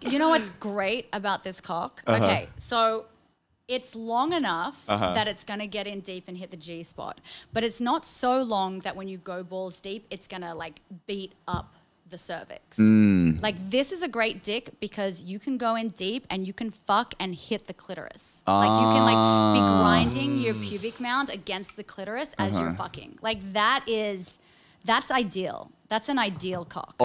You know what's great about this cock? Okay, so it's long enough that it's going to get in deep and hit the G spot. But it's not so long that when you go balls deep, it's going to like beat up the cervix. Like this is a great dick because you can go in deep and you can fuck and hit the clitoris. Like you can like be grinding your pubic mound against the clitoris as you're fucking. Like that's ideal. That's an ideal cock.